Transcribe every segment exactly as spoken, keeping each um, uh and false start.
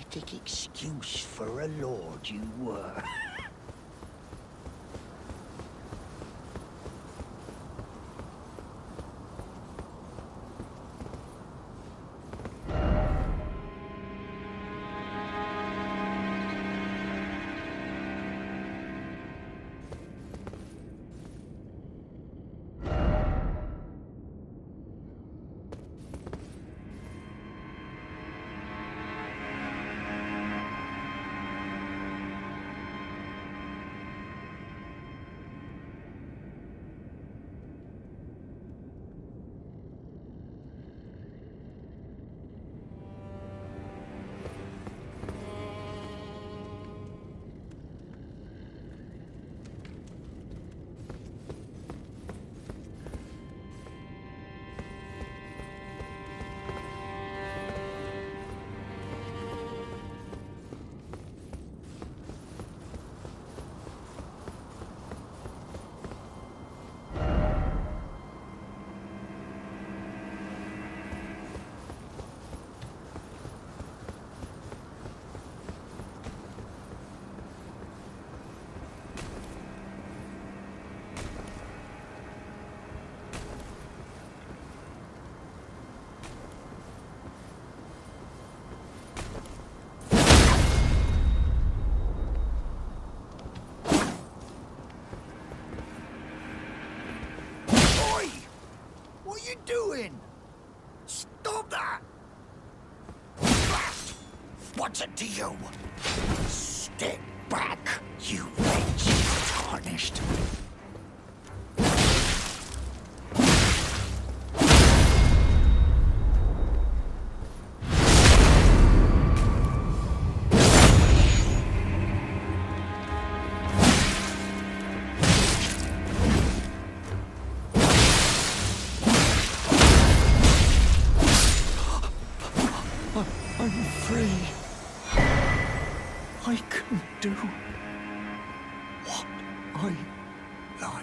pathetic excuse for a lord you were. What are you doing? Stop that! What's it to you? Step back, you wretched tarnished. I'm free. I can do what I like.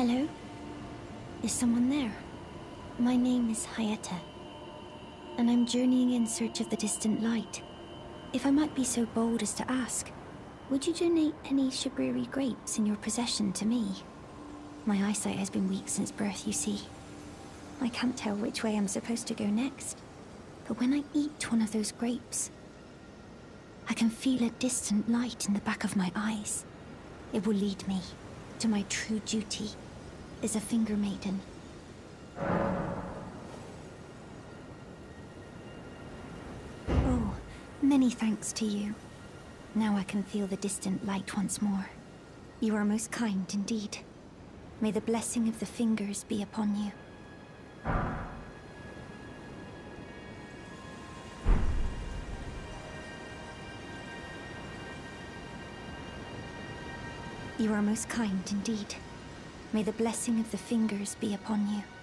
Hello? Is someone there? My name is Hayata, and I'm journeying in search of the distant light. If I might be so bold as to ask, would you donate any Shabriri grapes in your possession to me? My eyesight has been weak since birth, you see. I can't tell which way I'm supposed to go next, but when I eat one of those grapes, I can feel a distant light in the back of my eyes. It will lead me to my true duty as a finger maiden. Oh, many thanks to you. Now I can feel the distant light once more. You are most kind indeed. May the blessing of the fingers be upon you. You are most kind indeed. May the blessing of the fingers be upon you.